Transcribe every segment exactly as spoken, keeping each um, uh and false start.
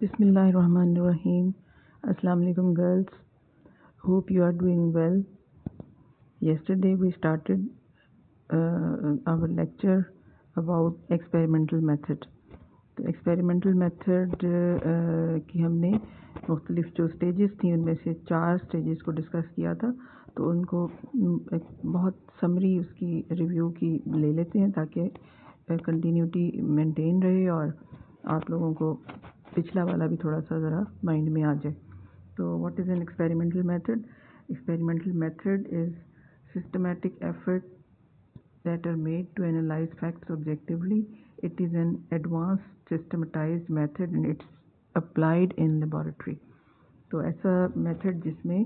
Bismillahirrahmanirrahim. Assalamu alaikum girls. Hope you are doing well. Yesterday we started uh, our lecture about experimental method. तो experimental method की हमने मुख्तलिफ जो stages थी उनमें से चार स्टेजेस को डिस्कस किया था, तो उनको एक बहुत समरी उसकी रिव्यू की ले लेते हैं ताकि कंटिन्यूटी मेंटेन रहे और आप लोगों को पिछला वाला भी थोड़ा सा ज़रा माइंड में आ जाए। तो what is an experimental method? Experimental method is systematic effort that are made to analyze facts objectively. It is an advanced systematized method and it's applied in laboratory. तो ऐसा मेथड जिसमें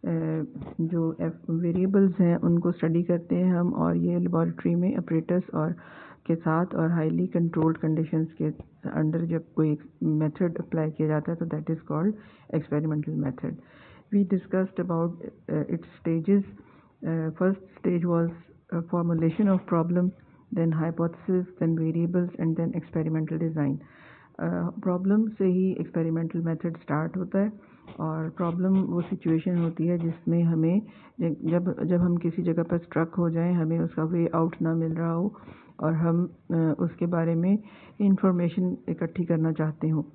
जो वेरिएबल्स हैं उनको स्टडी करते हैं हम, और ये लेबॉरेटरी में ऑपरेटर्स और के साथ और हाईली कंट्रोल्ड कंडीशंस के अंडर जब कोई मेथड अप्लाई किया जाता है तो that is called experimental method. We discussed about uh, its stages. Uh, first stage was a formulation of problem, then hypothesis, then variables, and then experimental design. uh, problem से ही experimental method start होता है, और problem वो situation होती है जिसमें हमें जब जब हम किसी जगह पर स्ट्रक हो जाएं, हमें उसका वे आउट ना मिल रहा हो और हम uh, उसके बारे में इंफॉर्मेशन इकट्ठी करना चाहते हो.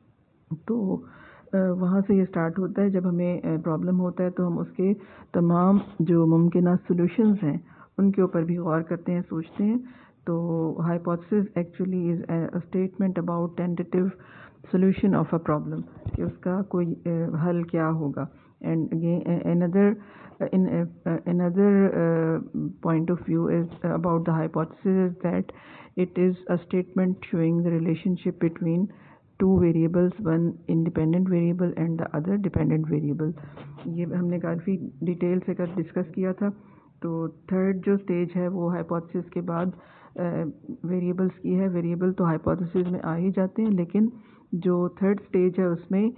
तो वहाँ से ये स्टार्ट होता है. जब हमें प्रॉब्लम होता है तो हम उसके तमाम जो मुमकिन सॉल्यूशंस हैं उनके ऊपर भी गौर करते हैं, सोचते हैं. तो hypothesis actually is a statement about tentative solution of a problem, कि उसका कोई हल क्या होगा. And again another in uh, another uh, point of view is uh, about the hypothesis is that it is a statement showing the relationship between two variables, one independent variable and the other dependent variable. ये हमने काफ़ी detail से कर discuss किया था. तो third जो stage है वो हाइपोथेसिस के बाद वेरिएबल्स uh, की है. वेरिएबल तो हाइपोथेसिस में आ ही जाते हैं, लेकिन जो थर्ड स्टेज है उसमें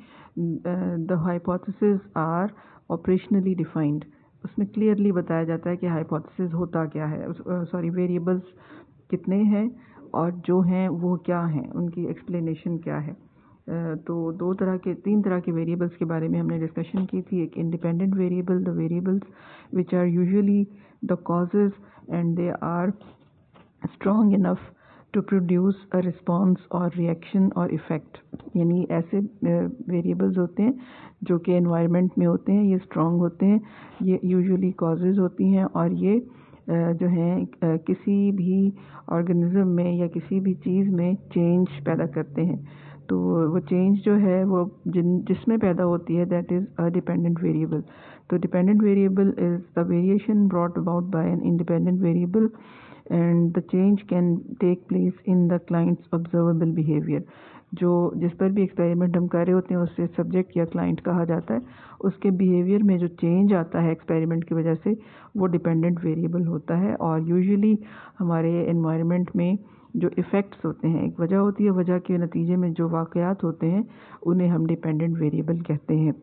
the hypothesis are operationally defined. उसमें क्लियरली बताया जाता है कि हाइपोथेसिस होता क्या है, सॉरी वेरिएबल्स कितने हैं और जो हैं वो क्या हैं, उनकी एक्सप्लेनेशन क्या है. तो दो तरह के तीन तरह के वेरिएबल्स के बारे में हमने डिस्कशन की थी. एक independent variable, the variables which are usually the causes and they are strong enough to produce a response और रिएक्शन और इफ़ेक्ट. यानी ऐसे वेरिएबल्स होते हैं जो कि एनवायरनमेंट में होते हैं, ये स्ट्रॉन्ग होते हैं, ये यूजुअली कॉजेज़ होती हैं, और ये जो हैं किसी भी ऑर्गेनिज्म में या किसी भी चीज़ में चेंज पैदा करते हैं. तो वो चेंज जो है वो जिन जिसमें पैदा होती है that is a dependent variable. तो dependent variable is the variation brought about by an independent variable and the change can take place in the clients observable behaviour. जो जिस पर भी एक्सपेरिमेंट हम कर रहे होते हैं उससे सब्जेक्ट या क्लाइंट कहा जाता है, उसके बिहेवियर में जो चेंज आता है एक्सपेरिमेंट की वजह से वो डिपेंडेंट वेरिएबल होता है. और यूजुअली हमारे एनवायरनमेंट में जो इफ़ेक्ट्स होते हैं, एक वजह होती है, वजह के नतीजे में जो वाक़यात होते हैं उन्हें हम डिपेंडेंट वेरिएबल कहते हैं.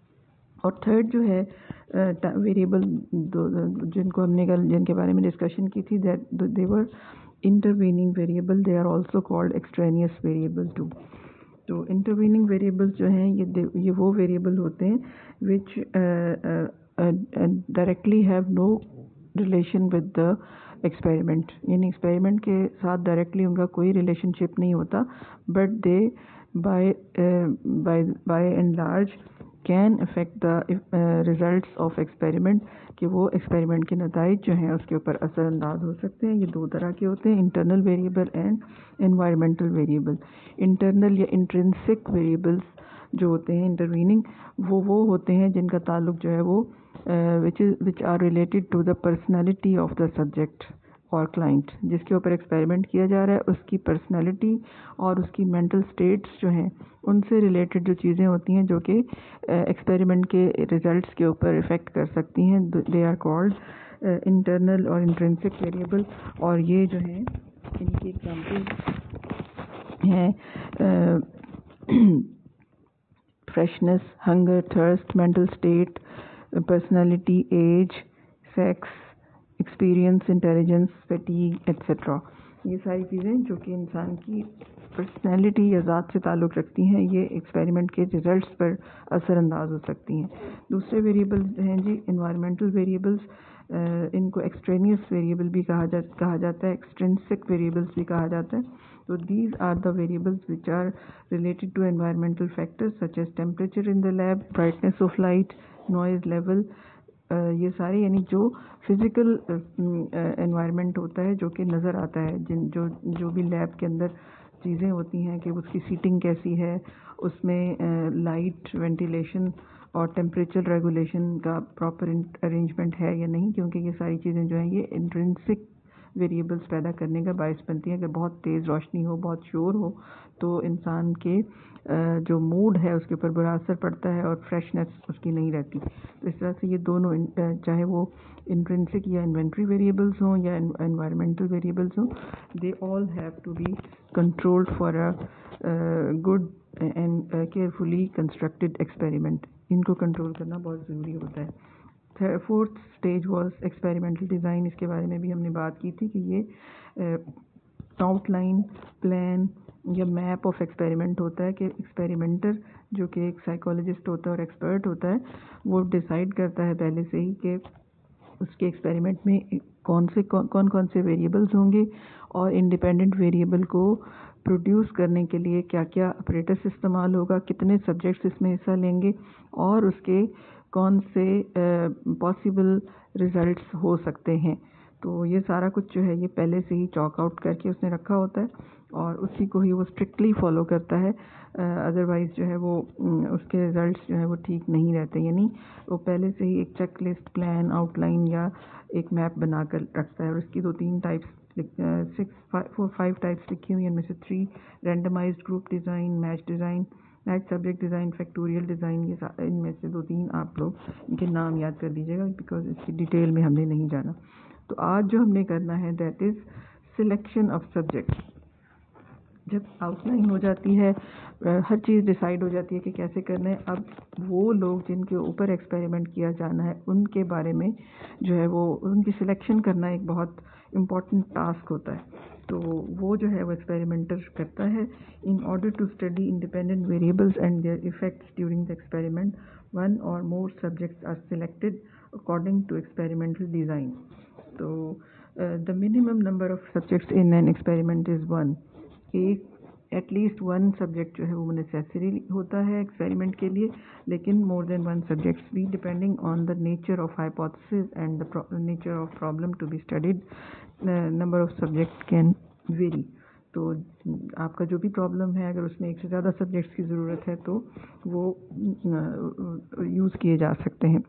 और थर्ड जो है वेरिएबल जिनको हमने कल जिनके बारे में डिस्कशन की थी, that they were intervening variable, they are also called extraneous variable too. तो इंटरवीनिंग वेरिएबल्स जो हैं ये ये वो वेरिएबल होते हैं which directly have no relation with the experiment. यानी एक्सपेरिमेंट के साथ डायरेक्टली उनका कोई रिलेशनशिप नहीं होता, but they by by by and large can affect the results of experiment, कि वो एक्सपेरिमेंट के नताइज जो हैं उसके ऊपर असरअंदाज हो सकते हैं. ये दो तरह के होते हैं, internal variable and environmental variable. Internal या इंट्रिंसिक वेरिएबल्स जो होते हैं इंटरवीनिंग, वो वो होते हैं जिनका ताल्लुक जो है वो which is which are related to the personality of the subject और क्लाइंट. जिसके ऊपर एक्सपेरिमेंट किया जा रहा है उसकी पर्सनैलिटी और उसकी मेंटल स्टेट्स जो हैं उनसे रिलेटेड जो चीज़ें होती हैं जो कि एक्सपेरिमेंट के रिजल्ट्स के ऊपर इफ़ेक्ट कर सकती हैं, दे आर कॉल्ड इंटरनल और इंट्रिंसिक वेरिएबल. और ये जो हैं इनकी एग्जांपल हैं freshness, hunger, thirst, mental state, personality, age, sex, experience, intelligence, fatigue etcetera. ये सारी चीज़ें जो कि इंसान की पर्सनैलिटी या ज़ात से ताल्लुक़ रखती हैं, ये एक्सपेरिमेंट के रिज़ल्ट्स पर असरअंदाज हो सकती हैं। दूसरे वेरिएबल्स हैं जी एनवायरमेंटल वेरिएबल्स, इनको एक्सट्रेनियस वेरिएबल भी कहा जा कहा जाता है, एक्सट्रिंसिक वेरिएबल्स भी कहा जाता है। तो these are the variables which are related to environmental factors such as temperature in the lab, brightness of light, noise level, ये सारे यानी जो फिज़िकल एनवायरनमेंट होता है जो कि नज़र आता है, जिन जो जो भी लैब के अंदर चीज़ें होती हैं कि उसकी सीटिंग कैसी है, उसमें लाइट, वेंटिलेशन और टेम्परेचर रेगुलेशन का प्रॉपर अरेंजमेंट है या नहीं, क्योंकि ये सारी चीज़ें जो हैं ये इंट्रिंसिक वेरिएबल्स पैदा करने का बायस बनती हैं। अगर बहुत तेज़ रोशनी हो, बहुत शोर हो, तो इंसान के जो मूड है उसके ऊपर बुरा असर पड़ता है और फ्रेशनेस उसकी नहीं रहती। तो इस तरह से ये दोनों, चाहे वो इंट्रिंसिक या इन्वेंट्री वेरिएबल्स हों या एनवायरमेंटल वेरिएबल्स हों, they all have to be controlled for a good and carefully constructed experiment. इनको कंट्रोल करना बहुत ज़रूरी होता है। Fourth stage was experimental design. इसके बारे में भी हमने बात की थी कि ये आउटलाइन, प्लान या मैप ऑफ एक्सपेरिमेंट होता है कि एक्सपेरिमेंटर जो कि एक साइकोलॉजिस्ट होता है और एक्सपर्ट होता है, वो डिसाइड करता है पहले से ही कि उसके एक्सपेरिमेंट में कौन से कौन कौन कौन से वेरिएबल्स होंगे और इंडिपेंडेंट वेरिएबल को प्रोड्यूस करने के लिए क्या क्या अपरेटस इस्तेमाल होगा, कितने सब्जेक्ट्स इसमें हिस्सा लेंगे और उसके कौन से पॉसिबल रिज़ल्ट्स हो सकते हैं। तो ये सारा कुछ जो है ये पहले से ही चॉक आउट करके उसने रखा होता है और उसी को ही वो स्ट्रिक्टली फॉलो करता है। अदरवाइज़ जो है वो उसके रिज़ल्ट्स जो है वो ठीक नहीं रहते, यानी वो पहले से ही एक चेक लिस्ट, प्लान, आउटलाइन या एक मैप बना कर रखता है। और इसकी दो तीन types, six four five types लिखी हुई हैं, इनमें से three randomised group design, match design, match subject design, factorial design, ये इनमें से दो तीन आप लोग इनके नाम याद कर दीजिएगा बिकॉज इसकी डिटेल में हमने नहीं जाना। तो आज जो हमने करना है that is selection of subject. जब आउटलाइन हो जाती है, हर चीज़ डिसाइड हो जाती है कि कैसे करना है, अब वो लोग जिनके ऊपर एक्सपेरिमेंट किया जाना है उनके बारे में जो है वो उनकी सिलेक्शन करना एक बहुत इम्पॉर्टेंट टास्क होता है। तो वो जो है वो एक्सपेरिमेंटर करता है। In order to study independent variables and their effects during the experiment, one or more subjects are selected according to experimental design. तो the minimum number of subjects in an experiment is one. एक at least one subject जो है वो necessary होता है experiment के लिए, लेकिन मोर देन वन सब्जेक्ट्स भी, depending on the nature of hypothesis and the nature of problem to be studied, number of subject can vary. तो आपका जो भी प्रॉब्लम है, अगर उसमें एक से ज़्यादा सब्जेक्ट्स की ज़रूरत है तो वो यूज़ किए जा सकते हैं।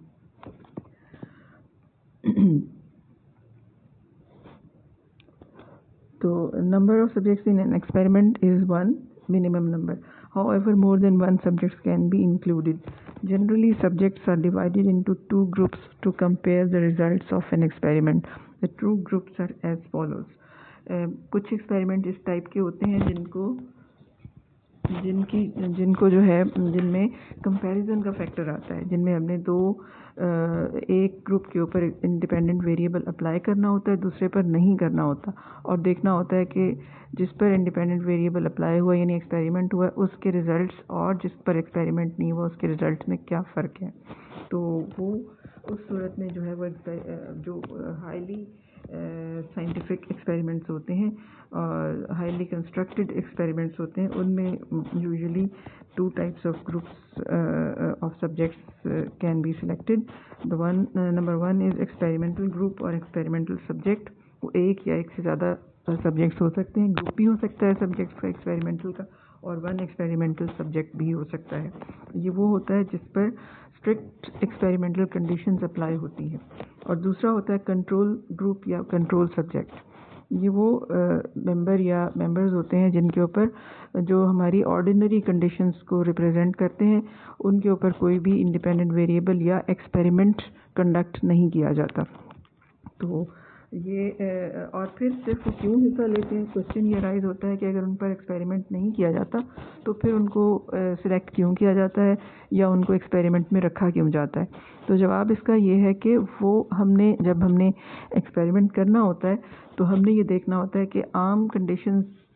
So number of subjects in an experiment is one minimum number. However, more than one subjects can be included. Generally, subjects are divided into two groups to compare the results of an experiment. The two groups are as follows. uh, कुछ experiment इस type के होते हैं जिनको जिनकी जिनको जो है जिनमें कंपैरिजन का फैक्टर आता है, जिनमें हमने दो एक ग्रुप के ऊपर इंडिपेंडेंट वेरिएबल अप्लाई करना होता है, दूसरे पर नहीं करना होता, और देखना होता है कि जिस पर इंडिपेंडेंट वेरिएबल अप्लाई हुआ यानी एक्सपेरिमेंट हुआ उसके रिज़ल्ट्स और जिस पर एक्सपेरिमेंट नहीं हुआ उसके रिज़ल्ट्स में क्या फ़र्क है। तो वो उस सूरत में जो है वो जो हाईली साइंटिफिक एक्सपेरिमेंट्स होते हैं और हाईली कंस्ट्रक्टेड एक्सपेरिमेंट्स होते हैं, उनमें usually two types of groups uh, of subjects uh, can be selected. The one uh, number one is experimental group और experimental subject. वो एक या एक से ज़्यादा सब्जेक्ट्स हो सकते हैं, ग्रुप भी हो सकता है सब्जेक्ट्स का एक्सपेरिमेंटल का, और वन एक्सपेरिमेंटल सब्जेक्ट भी हो सकता है। ये वो होता है जिस पर स्ट्रिक्ट एक्सपेरिमेंटल कंडीशंस अप्लाई होती हैं। और दूसरा होता है कंट्रोल ग्रुप या कंट्रोल सब्जेक्ट। ये वो मेंबर uh, या मेंबर्स होते हैं जिनके ऊपर जो हमारी ऑर्डिनरी कंडीशंस को रिप्रेजेंट करते हैं, उनके ऊपर कोई भी इंडिपेंडेंट वेरिएबल या एक्सपेरिमेंट कंडक्ट नहीं किया जाता। तो ये uh, और फिर सिर्फ क्यों हिस्सा लेते हैं, क्वेश्चन ये राइज होता है कि अगर उन पर एक्सपेरिमेंट नहीं किया जाता तो फिर उनको सिलेक्ट uh, क्यों किया जाता है या उनको एक्सपेरिमेंट में रखा क्यों जाता है। तो जवाब इसका ये है कि वो हमने जब हमने एक्सपेरिमेंट करना होता है तो हमने ये देखना होता है कि आम कंडीशंस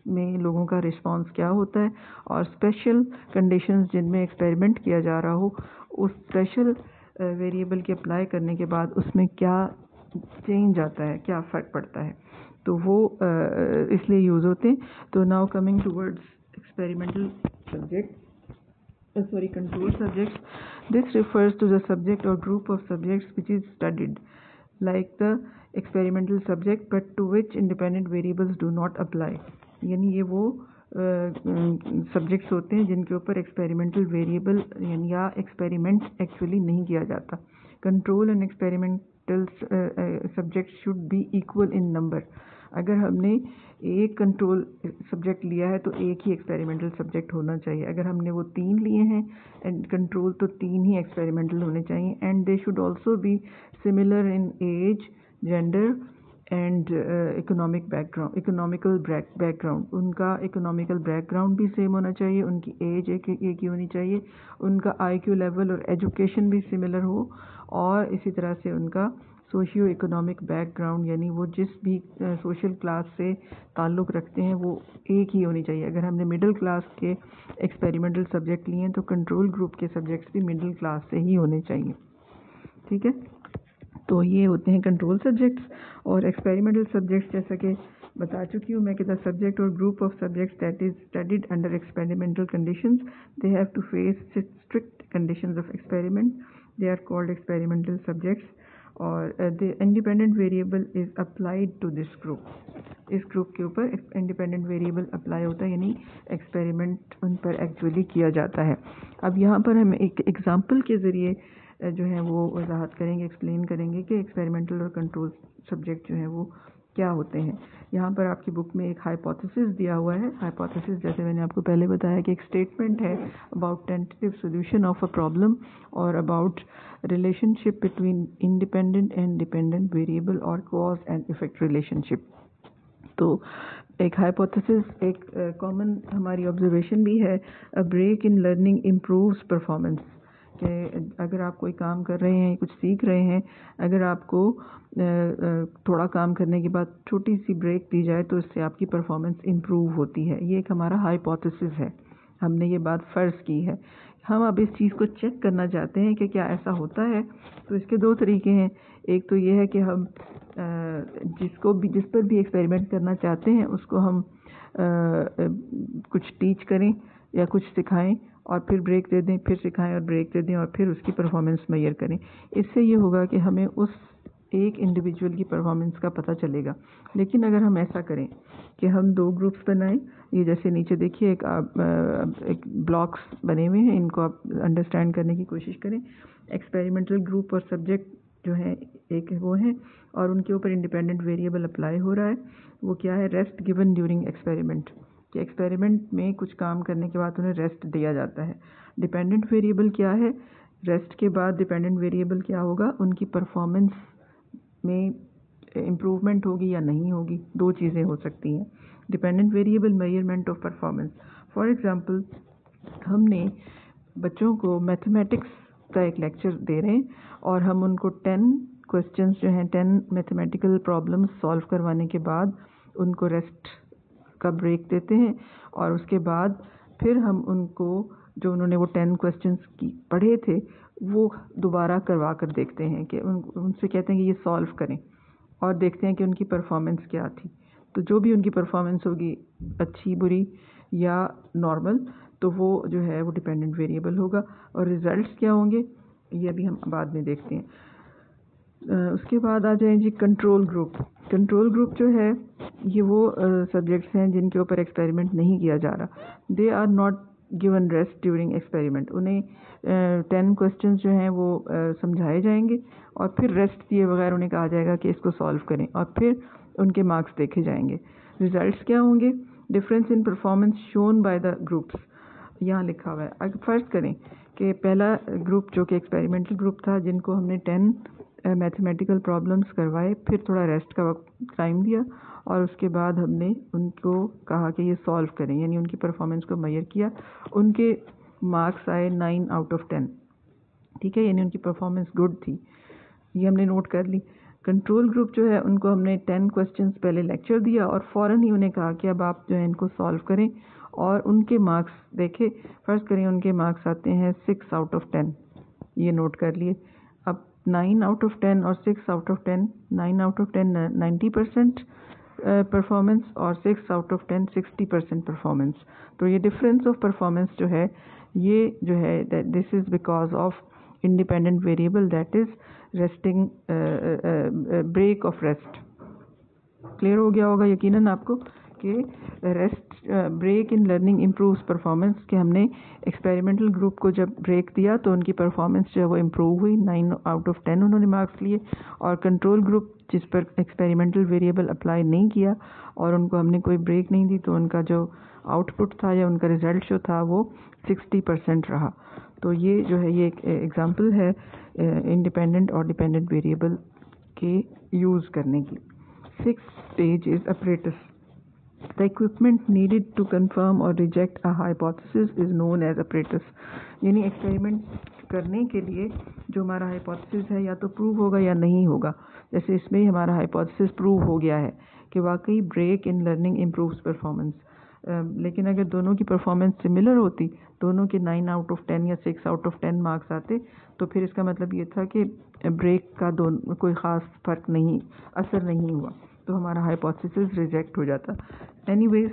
में लोगों का रिस्पांस क्या होता है, और स्पेशल कंडीशंस जिनमें एक्सपेरिमेंट किया जा रहा हो उस स्पेशल वेरिएबल के अप्लाई करने के बाद उसमें क्या चेंज आता है, क्या फ़र्क पड़ता है, तो वो uh, इसलिए यूज़ होते हैं. तो now coming towards experimental subject Uh, sorry, control subjects. This refers to the subject or group of subjects which is studied, like the experimental subject, but to which independent variables do not apply. यानी ये वो subjects uh, होते हैं जिनके ऊपर experimental variable यानी या experiment actually नहीं किया जाता. Control and experimental subject should be equal in number. अगर हमने एक कंट्रोल सब्जेक्ट लिया है तो एक ही एक्सपेरिमेंटल सब्जेक्ट होना चाहिए. अगर हमने वो तीन लिए हैं एंड कंट्रोल तो तीन ही एक्सपेरिमेंटल होने चाहिए. And they should also be similar in age, gender and economic background economical background. उनका इकोनॉमिकल बैकग्राउंड भी सेम होना चाहिए, उनकी एज एक एक ही होनी चाहिए, उनका आईक्यू लेवल और एजुकेशन भी सिमिलर हो, और इसी तरह से उनका सोशियो इकोनॉमिक बैकग्राउंड यानी वो जिस भी सोशल uh, क्लास से ताल्लुक़ रखते हैं वो एक ही होनी चाहिए. अगर हमने मिडिल क्लास के एक्सपेरिमेंटल सब्जेक्ट लिए हैं तो कंट्रोल ग्रुप के सब्जेक्ट्स भी मिडिल क्लास से ही होने चाहिए. ठीक है, तो ये होते हैं कंट्रोल सब्जेक्ट्स. और एक्सपेरिमेंटल सब्जेक्ट्स जैसा कि बता चुकी हूँ मैं कि the subject or group of subjects that is studied under experimental conditions, they have to face strict conditions of experiment, they are called experimental subjects. और the independent variable is applied to this group. इस group के ऊपर independent variable apply होता है यानी experiment उन पर actually किया जाता है. अब यहाँ पर हम एक एग्जांपल के ज़रिए जो है वो वजाहत करेंगे, एक्सप्लेन करेंगे कि एक्सपेरिमेंटल और कंट्रोल सब्जेक्ट जो है वो क्या होते हैं. यहाँ पर आपकी बुक में एक हाइपोथेसिस दिया हुआ है. हाइपोथेसिस जैसे मैंने आपको पहले बताया कि एक स्टेटमेंट है about tentative solution of a problem और about relationship between independent and dependent variable और कॉज एंड इफेक्ट रिलेशनशिप. तो एक हाइपोथेसिस एक कॉमन uh, हमारी ऑब्जर्वेशन भी है, a break in learning improves performance. कि अगर आप कोई काम कर रहे हैं, कुछ सीख रहे हैं, अगर आपको थोड़ा काम करने के बाद छोटी सी ब्रेक दी जाए तो इससे आपकी परफॉर्मेंस इम्प्रूव होती है. ये एक हमारा हाइपोथेसिस है, हमने ये बात फ़र्ज़ की है. हम अब इस चीज़ को चेक करना चाहते हैं कि क्या ऐसा होता है. तो इसके दो तरीके हैं. एक तो ये है कि हम जिसको भी जिस पर भी एक्सपेरिमेंट करना चाहते हैं उसको हम कुछ टीच करें या कुछ सिखाएं और फिर ब्रेक दे दें, फिर सिखाएं और ब्रेक दे दें और फिर उसकी परफॉर्मेंस मेजर करें. इससे ये होगा कि हमें उस एक इंडिविजुअल की परफॉर्मेंस का पता चलेगा. लेकिन अगर हम ऐसा करें कि हम दो ग्रुप्स बनाएं, ये जैसे नीचे देखिए एक, एक ब्लॉक्स बने हुए हैं, इनको आप अंडरस्टैंड करने की कोशिश करें. एक्सपेरिमेंटल ग्रुप और सब्जेक्ट जो है एक वो हैं और उनके ऊपर इंडिपेंडेंट वेरिएबल अप्लाई हो रहा है. वो क्या है, रेस्ट गिवन ड्यूरिंग एक्सपेरिमेंट. कि एक्सपेरिमेंट में कुछ काम करने के बाद उन्हें रेस्ट दिया जाता है. डिपेंडेंट वेरिएबल क्या है, रेस्ट के बाद डिपेंडेंट वेरिएबल क्या होगा, उनकी परफॉर्मेंस में इम्प्रूवमेंट होगी या नहीं होगी. दो चीज़ें हो सकती हैं. Dependent variable measurement of performance. For example हमने बच्चों को मैथमेटिक्स का एक लेक्चर दे रहे हैं और हम उनको टेन क्वेश्चंस जो हैं, टेन मैथमेटिकल प्रॉब्लम्स सॉल्व करवाने के बाद उनको रेस्ट का ब्रेक देते हैं और उसके बाद फिर हम उनको जो उन्होंने वो टेन क्वेश्चंस की पढ़े थे वो दोबारा करवा कर देखते हैं कि उन उनसे कहते हैं कि ये सॉल्व करें और देखते हैं कि उनकी परफॉर्मेंस क्या थी. तो जो भी उनकी परफॉर्मेंस होगी, अच्छी, बुरी या नॉर्मल, तो वो जो है वो डिपेंडेंट वेरिएबल होगा. और रिज़ल्ट्स क्या होंगे ये अभी हम बाद में देखते हैं. उसके बाद आ जाए जी कंट्रोल ग्रुप. कंट्रोल ग्रुप जो है ये वो सब्जेक्ट्स uh, हैं जिनके ऊपर एक्सपेरिमेंट नहीं किया जा रहा. They are not given rest during experiment. उन्हें टेन uh, क्वेश्चंस जो हैं वो uh, समझाए जाएंगे और फिर रेस्ट दिए बगैर उन्हें कहा जाएगा कि इसको सॉल्व करें और फिर उनके मार्क्स देखे जाएंगे. रिजल्ट्स क्या होंगे, difference in performance shown by the groups. यहाँ लिखा हुआ है. अगर फ़र्ज़ करें कि पहला ग्रुप जो कि एक्सपेरिमेंटल ग्रुप था, जिनको हमने टेन मैथमेटिकल प्रॉब्लम्स करवाए, फिर थोड़ा रेस्ट का वक्त टाइम दिया और उसके बाद हमने उनको कहा कि ये सॉल्व करें, यानी उनकी परफॉर्मेंस को मेजर किया. उनके मार्क्स आए नाइन आउट ऑफ टेन. ठीक है, यानी उनकी परफॉर्मेंस गुड थी. ये हमने नोट कर ली. कंट्रोल ग्रुप जो है उनको हमने टेन क्वेश्चंस पहले लेक्चर दिया और फ़ौरन ही उन्हें कहा कि अब आप जो है इनको सॉल्व करें और उनके मार्क्स देखें। फ़र्ज़ करें उनके मार्क्स आते हैं सिक्स आउट ऑफ टेन, ये नोट कर लिए। अब नाइन आउट ऑफ टेन और six out of ten, nine out of ten ninety percent performance और six out of ten sixty percent performance. तो ये डिफरेंस ऑफ परफॉर्मेंस जो है ये जो है this is because of independent variable that is resting break of rest. Clear हो गया होगा यकीनन आपको कि rest break in learning improves performance, कि हमने एक्सपेरिमेंटल ग्रुप को जब ब्रेक दिया तो उनकी परफॉर्मेंस जो है वो इम्प्रूव हुई, नाइन आउट ऑफ टेन उन्होंने मार्क्स लिए। और कंट्रोल ग्रुप जिस पर एक्सपेरिमेंटल वेरिएबल अप्लाई नहीं किया और उनको हमने कोई ब्रेक नहीं दी तो उनका जो आउटपुट था या उनका रिज़ल्ट जो था वो सिक्सटी परसेंट रहा। तो ये जो है ये एक एग्ज़ाम्पल है इंडिपेंडेंट और डिपेंडेंट वेरिएबल के यूज़ करने की। Sixth stage is apparatus. The equipment needed to confirm or reject a hypothesis is known as apparatus. यानी एक्सपेरिमेंट करने के लिए जो हमारा हाइपोथेसिस है या तो प्रूव होगा या नहीं होगा। जैसे इसमें ही हमारा हाइपोथेसिस प्रूव हो गया है कि वाकई break in learning improves performance, लेकिन अगर दोनों की परफॉर्मेंस सिमिलर होती, दोनों के नाइन आउट ऑफ टेन या six out of ten marks आते, तो फिर इसका मतलब ये था कि ब्रेक का दोनों कोई ख़ास फ़र्क नहीं, असर नहीं हुआ, तो हमारा हाइपोथेसिस रिजेक्ट हो जाता। Anyways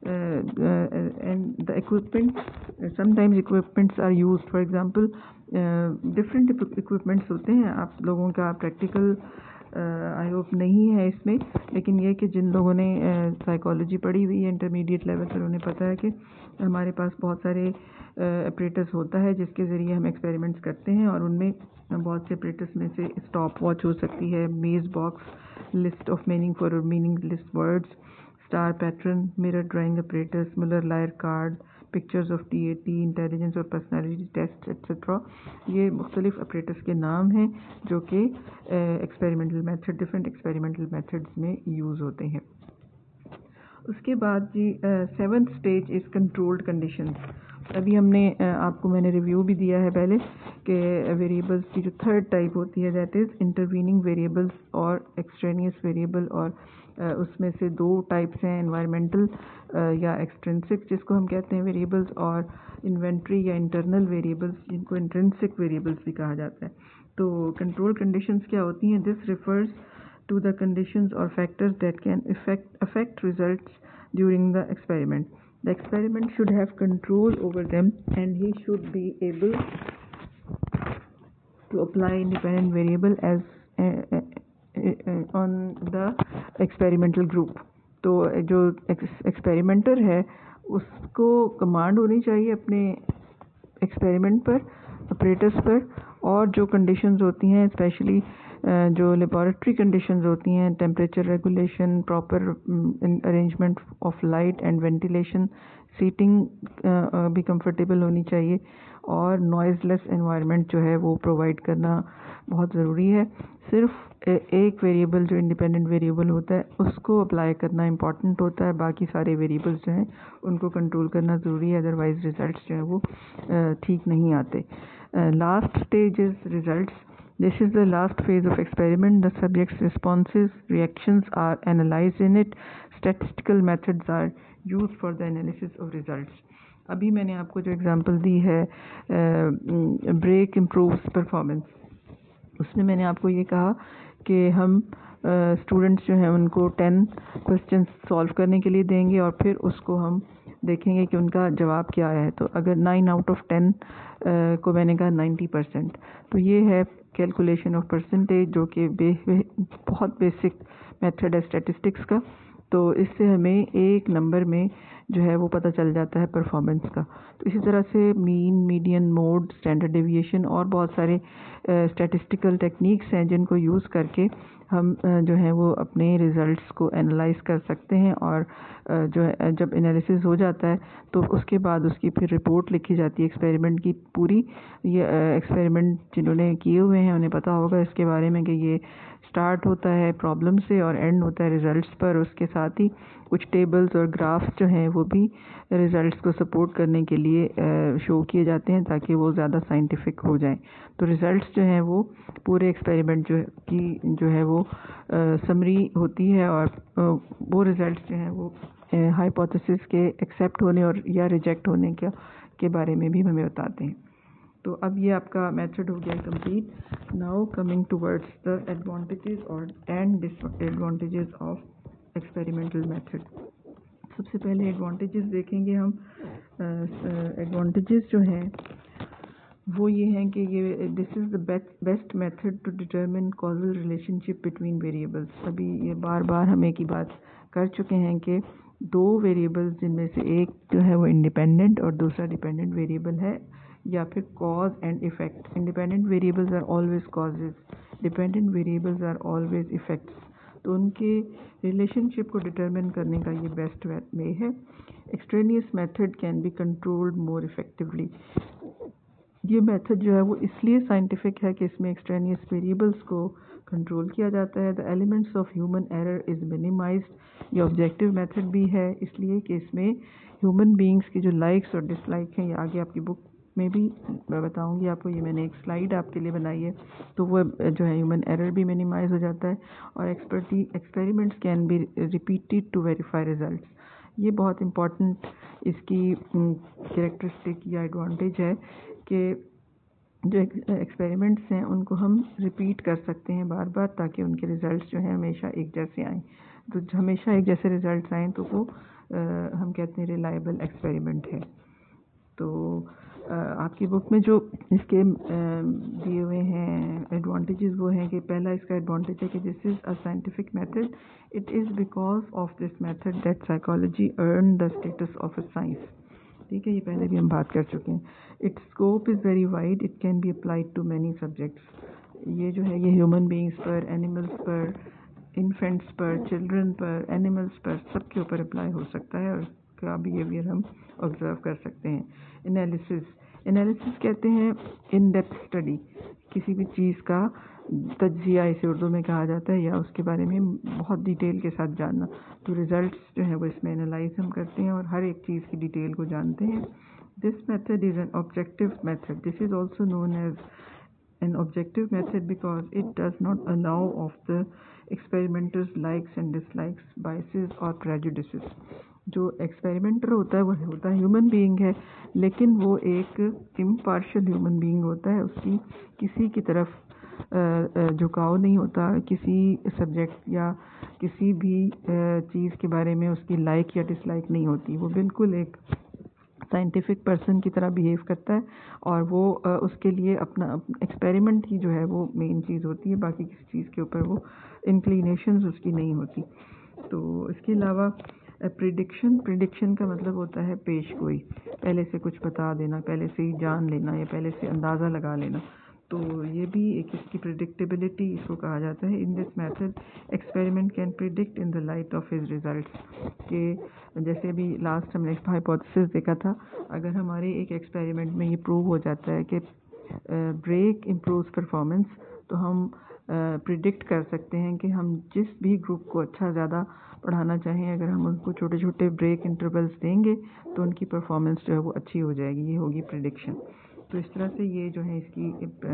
and the equipment, sometimes equipments are used, for example different equipments होते हैं। आप लोगों का प्रैक्टिकल आई होप नहीं है इसमें, लेकिन ये कि जिन लोगों ने साइकोलॉजी uh, पढ़ी हुई है इंटरमीडिएट लेवल पर, उन्हें पता है कि हमारे पास बहुत सारे ऑपरेटर्स होता है जिसके ज़रिए हम एक्सपेरिमेंट्स करते हैं, और उनमें बहुत से ऑपरेटर्स में से स्टॉप वॉच हो सकती है, maze box, list of meaning for meaningless words, star pattern, mirror drawing operators, Muller Lyer card, pictures of T A T, intelligence और पर्सनालिटी टेस्ट एक्सेट्रा। ये मुख्तलिफ ऑपरेटर्स के नाम हैं जो कि experimental method, different experimental methods में use होते हैं। उसके बाद जी seventh stage is controlled conditions. अभी हमने uh, आपको मैंने रिव्यू भी दिया है पहले कि वेरिएबल्स की जो थर्ड टाइप होती है दैट इज़ इंटरवीनिंग वेरिएबल्स और एक्सट्रेनियस वेरिएबल, और uh, उसमें से दो टाइप्स हैं, एनवायरमेंटल uh, या एक्सट्रिंसिक जिसको हम कहते हैं वेरिएबल्स, और इन्वेंट्री या इंटरनल वेरिएबल्स जिनको इंट्रिंसिक वेरिएबल्स भी कहा जाता है। तो कंट्रोल कंडीशंस क्या होती हैं? This refers to the conditions or factors that can affect, affect results during the experiment. The experiment should have control over them and he should be able to apply independent variable as uh, uh, uh, on the experimental group. तो जो experimenter है उसको command होनी चाहिए अपने experiment पर, operators पर, और जो कंडीशंस होती हैं स्पेशली जो लेबॉरेटरी कंडीशंस होती हैं, temperature regulation, proper arrangement of light and ventilation, seating भी कंफर्टेबल होनी चाहिए, और नॉइज़लेस एनवायरनमेंट जो है वो प्रोवाइड करना बहुत ज़रूरी है। सिर्फ एक वेरिएबल जो इंडिपेंडेंट वेरिएबल होता है उसको अप्लाई करना इम्पॉर्टेंट होता है, बाकी सारे वेरिएबल्स जो हैं उनको कंट्रोल करना ज़रूरी है, अदरवाइज़ रिज़ल्ट्स जो है वो ठीक नहीं आते। Last stage is results. This is the last phase of experiment. The subject's responses, reactions are analyzed in it. Statistical methods are used for the analysis of results. अभी मैंने आपको जो एग्जांपल दी है ब्रेक इम्प्रूव्स परफॉर्मेंस, उसमें मैंने आपको ये कहा कि हम स्टूडेंट्स uh, जो हैं उनको टेन क्वेश्चन सॉल्व करने के लिए देंगे और फिर उसको हम देखेंगे कि उनका जवाब क्या आया है। तो अगर नाइन आउट ऑफ टेन को मैंने कहा नाइन्टी परसेंट, तो ये है कैलकुलेशन ऑफ परसेंटेज जो कि बे, बे, बहुत बेसिक मेथड है स्टैटिस्टिक्स का। तो इससे हमें एक नंबर में जो है वो पता चल जाता है परफॉर्मेंस का। तो इसी तरह से mean, median, mode, standard deviation और बहुत सारे स्टैटिस्टिकल टेक्निक्स हैं जिनको यूज़ करके हम जो है वो अपने रिज़ल्ट्स को एनालाइज कर सकते हैं, और जो है जब एनालिसिस हो जाता है तो उसके बाद उसकी फिर रिपोर्ट लिखी जाती है एक्सपेरिमेंट की पूरी। ये एक्सपेरिमेंट जिन्होंने किए हुए हैं उन्हें पता होगा इसके बारे में कि ये स्टार्ट होता है प्रॉब्लम से और एंड होता है रिजल्ट्स पर। उसके साथ ही कुछ टेबल्स और ग्राफ्स जो हैं वो भी रिज़ल्ट्स को सपोर्ट करने के लिए शो किए जाते हैं ताकि वो ज़्यादा साइंटिफिक हो जाएं। तो रिज़ल्ट्स जो हैं वो पूरे एक्सपेरिमेंट जो की जो है वो समरी होती है और आ, वो रिज़ल्ट्स जो हैं वो हाइपोथेसिस के एक्सेप्ट होने और या रिजेक्ट होने के के बारे में भी हमें बताते हैं। तो अब ये आपका मेथड हो गया complete. Now coming towards the advantages और and disadvantages of experimental method. सबसे पहले एडवांटेजेस देखेंगे हम। एडवांटेजेस जो हैं वो ये हैं कि ये this is the best best method to determine causal relationship between variables. अभी ये बार बार हम एक ही बात कर चुके हैं कि दो वेरिएबल्स जिनमें से एक जो है वो इंडिपेंडेंट और दूसरा डिपेंडेंट वेरिएबल है, या फिर cause and effect. Independent variables are always causes, dependent variables are always effects. तो उनके रिलेशनशिप को डिटरमिन करने का ये बेस्ट वे है। Extraneous method can be controlled more effectively. ये मेथड जो है वो इसलिए साइंटिफिक है कि इसमें एक्सट्रेनियस वेरिएबल्स को कंट्रोल किया जाता है। The elements of human error is minimised. ये ऑब्जेक्टिव मेथड भी है इसलिए कि इसमें ह्यूमन बीइंग्स की जो लाइक्स और डिसलाइक हैं, ये आगे आपकी बुक में भी मैं बताऊंगी आपको। ये मैंने एक स्लाइड आपके लिए बनाई है। तो वो जो है ह्यूमन एरर भी मिनिमाइज हो जाता है और एक्सपर्टी experiments can be repeated to verify results. ये बहुत इम्पॉर्टेंट इसकी कैरेक्टरिस्टिक या एडवांटेज है कि जो एक्सपेरिमेंट्स हैं उनको हम रिपीट कर सकते हैं बार बार ताकि उनके रिज़ल्ट्स जो हैं हमेशा एक जैसे आएँ। तो हमेशा एक जैसे रिज़ल्ट्स आएँ तो वो आ, हम कहते हैं रिलायबल एक्सपेरिमेंट है। तो आ, आपकी बुक में जो इसके दिए हुए हैं एडवांटेजेस वो हैं कि पहला इसका एडवांटेज है कि this is a scientific method. It is because of this method that psychology earn the status of a science. ठीक है, ये पहले भी हम बात कर चुके हैं। Its scope is very wide, it can be applied to many subjects. ये जो है ये ह्यूमन बीइंग्स पर, एनिमल्स पर, इन्फेंट्स पर, चिल्ड्रन पर, एनिमल्स पर, सब के ऊपर अप्लाई हो सकता है और उसका बिहेवियर हम ऑब्जर्व कर सकते हैं। एनालिसिस एनालिसिस कहते हैं इन डेप्थ स्टडी, किसी भी चीज़ का तज्जिया इसे उर्दू में कहा जाता है, या उसके बारे में बहुत डिटेल के साथ जानना। तो रिज़ल्ट्स जो है वो इसमें एनालाइज हम करते हैं और हर एक चीज़ की डिटेल को जानते हैं। This method is an objective method. This is also known as an objective method because it does not allow of the experimenter's likes and dislikes, biases or prejudices. जो एक्सपेरिमेंटर होता है वो होता है ह्यूमन बीइंग है, लेकिन वो एक इम्पार्शियल ह्यूमन बीइंग होता है। उसकी किसी की तरफ झुकाव नहीं होता, किसी सब्जेक्ट या किसी भी चीज़ के बारे में उसकी लाइक या डिसलाइक नहीं होती। वो बिल्कुल एक साइंटिफिक पर्सन की तरह बिहेव करता है और वो आ, उसके लिए अपना एक्सपेरिमेंट ही जो है वो मेन चीज़ होती है, बाकी किसी चीज़ के ऊपर वो इंक्लिनेशंस उसकी नहीं होती। तो इसके अलावा प्रिडिक्शन प्रिडिक्शन का मतलब होता है पेश गोई, पहले से कुछ बता देना, पहले से ही जान लेना या पहले से अंदाज़ा लगा लेना। तो ये भी एक इसकी प्रिडिक्टेबिलिटी इसको कहा जाता है। In this method experiment can predict in the light of his results. के जैसे अभी लास्ट हमने हाइपोथेसिस देखा था, अगर हमारे एक एक्सपेरिमेंट में ये प्रूव हो जाता है कि ब्रेक इम्प्रूव्स परफॉर्मेंस, तो हम प्रिडिक्ट कर सकते हैं कि हम जिस भी ग्रुप को अच्छा ज़्यादा पढ़ाना चाहें, अगर हम उनको छोटे छोटे ब्रेक इंटरवल्स देंगे तो उनकी परफॉर्मेंस जो है वो अच्छी हो जाएगी। ये होगी प्रिडिक्शन। तो इस तरह से ये जो है इसकी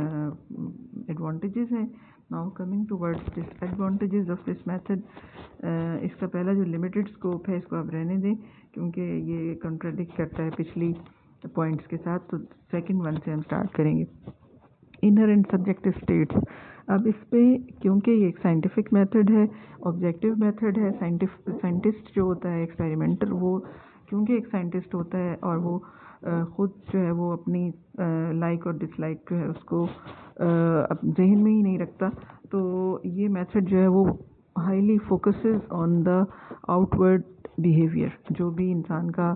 एडवांटेजेस हैं। Now coming towards disadvantages of this method. इसका पहला जो लिमिटेड स्कोप है इसको आप रहने दें क्योंकि ये कंट्राडिक्ट करता है पिछली पॉइंट्स के साथ। तो सेकंड वन से हम स्टार्ट करेंगे। Inner and subjective states. अब इस पर क्योंकि ये एक साइंटिफिक मेथड है, ऑब्जेक्टिव मेथड है, साइंटिस्ट जो होता है एक्सपेरिमेंटर, वो क्योंकि एक साइंटिस्ट होता है और वो ख़ुद जो है वो अपनी लाइक और डिसलाइक जो है उसको जहन में ही नहीं रखता, तो ये मेथड जो है वो highly focuses on the outward behaviour. जो भी इंसान का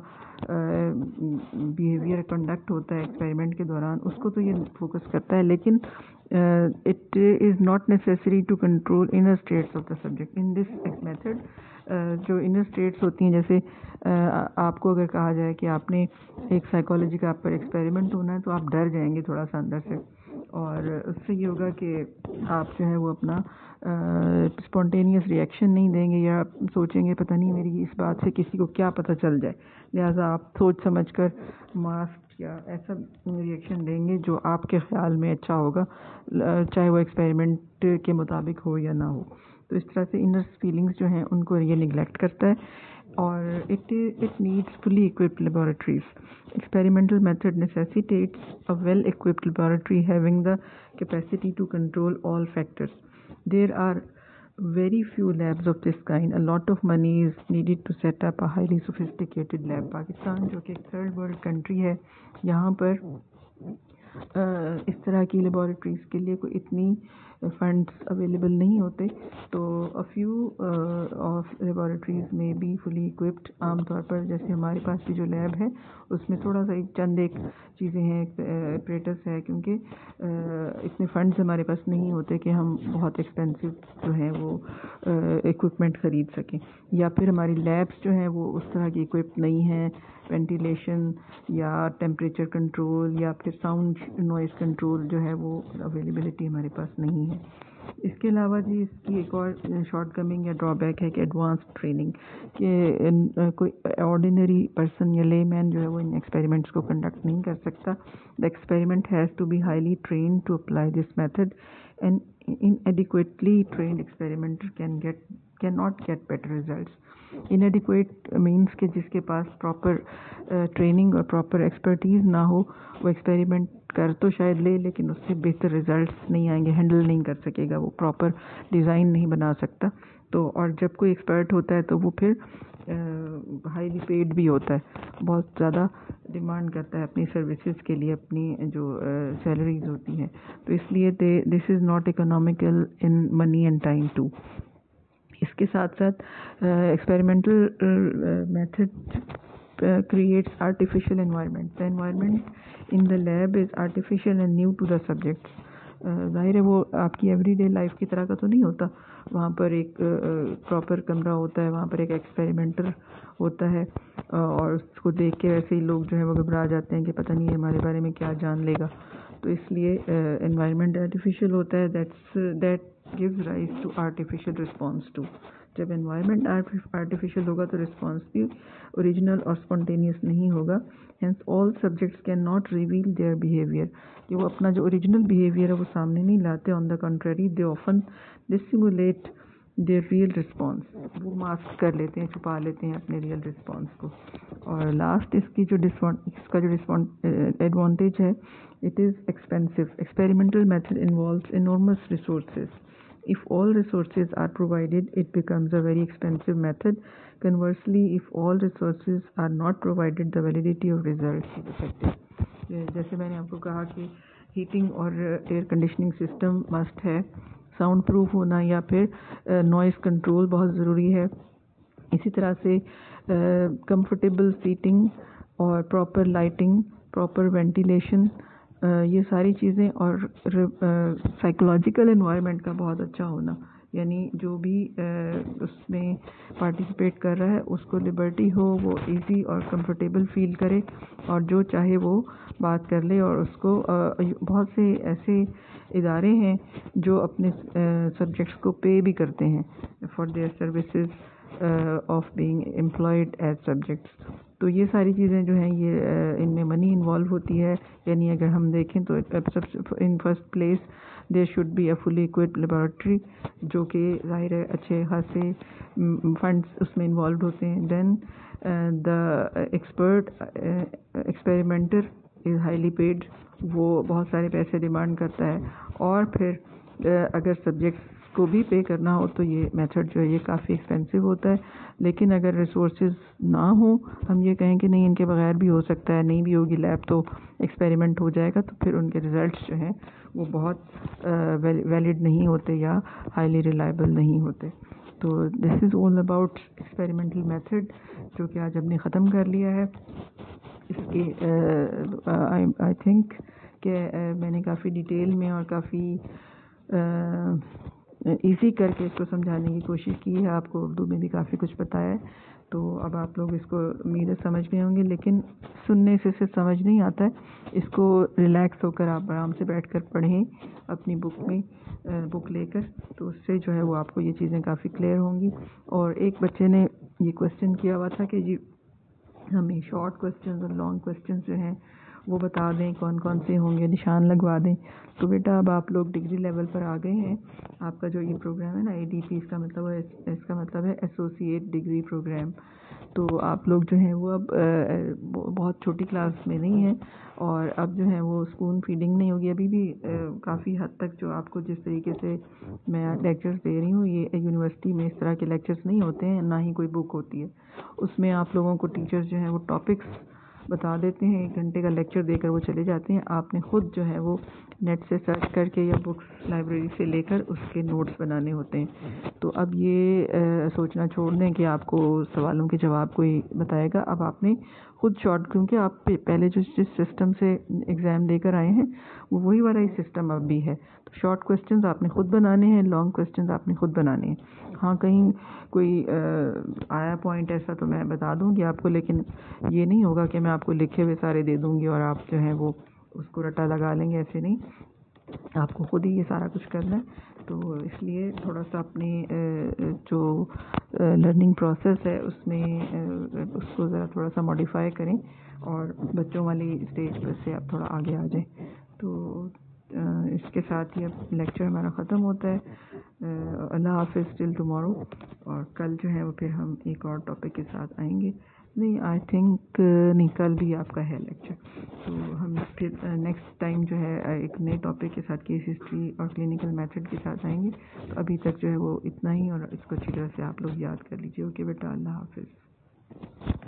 बिहेवियर कंडक्ट होता है एक्सपेरिमेंट के दौरान उसको तो ये फोकस करता है, लेकिन it is not necessary to control inner states of the subject. In this method जो इनर स्टेट्स होती हैं, जैसे uh, आपको अगर कहा जाए कि आपने एक साइकोलॉजी का आप पर एक्सपेरिमेंट होना है तो आप डर जाएंगे थोड़ा सा अंदर से, और उससे ये होगा कि आप जो है वो अपना स्पॉन्टेनियस रिएक्शन नहीं देंगे या आप सोचेंगे पता नहीं मेरी इस बात से किसी को क्या पता चल जाए, लिहाजा आप सोच समझ कर मास्क या ऐसा रिएक्शन देंगे जो आपके ख़्याल में अच्छा होगा, चाहे वो एक्सपेरिमेंट के मुताबिक हो या ना हो। तो इस तरह से इनर फीलिंग्स जो हैं उनको ये निगलेक्ट करता है और it it needs fully equipped laboratories. Experimental method necessitates a well-equipped laboratory having the capacity to control all factors. There are very few labs of this kind. A lot of money is needed to set up a highly sophisticated lab. Pakistan जो कि एक third world country है, यहाँ पर इस तरह की laboratories के लिए कोई इतनी फंड्स अवेलेबल नहीं होते, तो अ फ्यू ऑफ लेबॉरेटरीज़ में बी फुली इक्विप्ड। आम तौर पर जैसे हमारे पास भी जो लैब है उसमें थोड़ा सा एक चंद एक चीज़ें हैं, ऑपरेटर्स है, क्योंकि इतने फंड्स हमारे पास नहीं होते कि हम बहुत एक्सपेंसिव जो है वो इक्विपमेंट ख़रीद सकें, या फिर हमारी लैब्स जो हैं वो उस तरह की इक्विप्ड नहीं हैं, वेंटिलेशन या टेम्परेचर कंट्रोल या फिर साउंड नॉइज़ कंट्रोल जो है वो अवेलेबिलिटी हमारे पास नहीं है। इसके अलावा जी इसकी एक और शॉर्ट कमिंग या ड्रॉबैक है कि एडवांस ट्रेनिंग कि कोई ऑर्डिनरी पर्सन या लेमैन जो है वो इन एक्सपेरिमेंट्स को कंडक्ट नहीं कर सकता। The experiment has to be highly trained to apply this method and inadequately trained experimenter can get cannot get better results. Inadequate means कि जिसके पास प्रॉपर ट्रेनिंग और प्रॉपर एक्सपर्टीज़ ना हो, वो एक्सपेरिमेंट कर तो शायद ले लेकिन उससे बेहतर रिजल्ट्स नहीं आएंगे, हैंडल नहीं कर सकेगा, वो प्रॉपर डिज़ाइन नहीं बना सकता। तो और जब कोई एक्सपर्ट होता है तो वो फिर हाईली पेड भी होता है, बहुत ज़्यादा डिमांड करता है अपनी सर्विसेज के लिए, अपनी जो सैलरीज uh, होती हैं, तो इसलिए they this is not economical in money and time too. इसके साथ साथ experimental method creates artificial environment. The environment in the lab is artificial and new to the subjects. ज़ाहिर है वो आपकी एवरीडे लाइफ की तरह का तो नहीं होता, वहाँ पर एक प्रॉपर कमरा होता है, वहाँ पर एक एक्सपेरिमेंटर होता है और उसको देख के वैसे ही लोग जो है वो घबरा जाते हैं कि पता नहीं हमारे बारे में क्या जान लेगा। तो इसलिए एनवायरनमेंट आर्टिफिशियल होता है, that's that gives rise to artificial response too. जब एनवायरनमेंट आर्टिफिशियल होगा तो रिस्पॉन्स भी ओरिजिनल और स्पॉन्टेनियस नहीं होगा। Hence all subjects can not reveal their behaviour, कि वो अपना जो ओरिजिनल बिहेवियर है वो सामने नहीं लाते। On the contrary they often dissimulate their real response, वो मास्क कर लेते हैं, छुपा लेते हैं अपने रियल रिस्पॉन्स को। और लास्ट इसकी जो इसका जो एडवांटेज है, it is expensive. Experimental method involves enormous resources. If all resources are provided, it becomes a very expensive method. Conversely, if all resources are not provided, the validity of results is affected. जैसे मैंने आपको कहा कि heating और air conditioning system must है, soundproof होना या फिर नॉइज़ कंट्रोल बहुत ज़रूरी है। इसी तरह से कंफर्टेबल सीटिंग और proper lighting, proper ventilation, Uh, ये सारी चीज़ें और साइकोलॉजिकल एनवायरनमेंट का बहुत अच्छा होना, यानी जो भी uh, उसमें पार्टिसिपेट कर रहा है उसको लिबर्टी हो, वो इजी और कंफर्टेबल फील करे और जो चाहे वो बात कर ले। और उसको uh, बहुत से ऐसे इदारे हैं जो अपने सब्जेक्ट्स uh, को पे भी करते हैं for their services of being employed as subjects. तो ये सारी चीज़ें जो हैं ये इनमें मनी इन्वॉल्व होती है, यानी अगर हम देखें तो in first place there should be a fully equipped laboratory, जो कि ज़ाहिर है अच्छे खासे फंड्स उसमें इन्वॉल्व होते हैं। Then the expert experimenter is highly paid, वो बहुत सारे पैसे डिमांड करता है। और फिर uh, अगर सब्जेक्ट्स को भी पे करना हो तो ये मेथड जो है ये काफ़ी एक्सपेंसिव होता है। लेकिन अगर रिसोर्सेज ना हो, हम ये कहें कि नहीं इनके बगैर भी हो सकता है, नहीं भी होगी लैब तो एक्सपेरिमेंट हो जाएगा, तो फिर उनके रिज़ल्ट्स जो हैं वो बहुत वैलिड नहीं होते या हाईली रिलायबल नहीं होते। तो this is all about experimental method, जो कि आज हमने ख़त्म कर लिया है। इसके आई आई थिंक कि मैंने काफ़ी डिटेल में और काफ़ी इजी करके इसको समझाने की कोशिश की है, आपको उर्दू में भी काफ़ी कुछ बताया है। तो अब आप लोग इसको उम्मीद है समझ गए होंगे, लेकिन सुनने से सिर्फ समझ नहीं आता है, इसको रिलैक्स होकर आप आराम से बैठकर पढ़ें अपनी बुक में बुक लेकर, तो उससे जो है वो आपको ये चीज़ें काफ़ी क्लियर होंगी। और एक बच्चे ने ये क्वेश्चन किया हुआ था कि जी हमें शॉर्ट क्वेश्चन और लॉन्ग क्वेश्चन जो हैं वो बता दें कौन कौन से होंगे, निशान लगवा दें। तो बेटा अब आप लोग डिग्री लेवल पर आ गए हैं। आपका जो ये प्रोग्राम है ना ए डी पी, इसका मतलब है इसका मतलब है एसोसिएट डिग्री प्रोग्राम। तो आप लोग जो हैं वो अब बहुत छोटी क्लास में नहीं हैं, और अब जो है वो स्पून फीडिंग नहीं होगी। अभी भी काफ़ी हद तक जो आपको जिस तरीके से मैं लेक्चर्स दे रही हूँ, ये यूनिवर्सिटी में इस तरह के लेक्चर्स नहीं होते हैं, ना ही कोई बुक होती है। उसमें आप लोगों को टीचर्स जो हैं वो टॉपिक्स बता देते हैं, एक घंटे का लेक्चर देकर वो चले जाते हैं। आपने ख़ुद जो है वो नेट से सर्च करके या बुक्स लाइब्रेरी से लेकर उसके नोट्स बनाने होते हैं। तो अब ये आ, सोचना छोड़ दें कि आपको सवालों के जवाब कोई बताएगा। अब आपने ख़ुद शॉर्ट, क्योंकि आप पहले जो जिस सिस्टम से एग्ज़ाम देकर आए हैं वो वही वाला ही सिस्टम अब भी है। तो शॉर्ट क्वेश्चंस आपने ख़ुद बनाने हैं, लॉन्ग क्वेश्चंस आपने ख़ुद बनाने हैं। हाँ, कहीं कोई आ, आया पॉइंट ऐसा तो मैं बता दूंगी आपको, लेकिन ये नहीं होगा कि मैं आपको लिखे हुए सारे दे दूंगी और आप जो है वो उसको रट्टा लगा लेंगे, ऐसे नहीं, आपको खुद ही ये सारा कुछ करना है। तो इसलिए थोड़ा सा अपनी जो लर्निंग प्रोसेस है उसमें उसको ज़रा थोड़ा सा मॉडिफाई करें और बच्चों वाली स्टेज पर से आप थोड़ा आगे आ जाएं। तो इसके साथ ही अब लेक्चर हमारा ख़त्म होता है। अल्लाह हाफ़िज़ टिल टुमारो। और कल जो है वो फिर हम एक और टॉपिक के साथ आएंगे। नहीं, आई थिंक नहीं, कल भी आपका है लेक्चर। तो हम फिर नेक्स्ट टाइम जो है एक नए टॉपिक के साथ, केस हिस्ट्री और क्लिनिकल मेथड के साथ आएंगे। तो अभी तक जो है वो इतना ही, और इसको अच्छी तरह से आप लोग याद कर लीजिए। ओके बेटा, अल्लाह हाफ़िज़।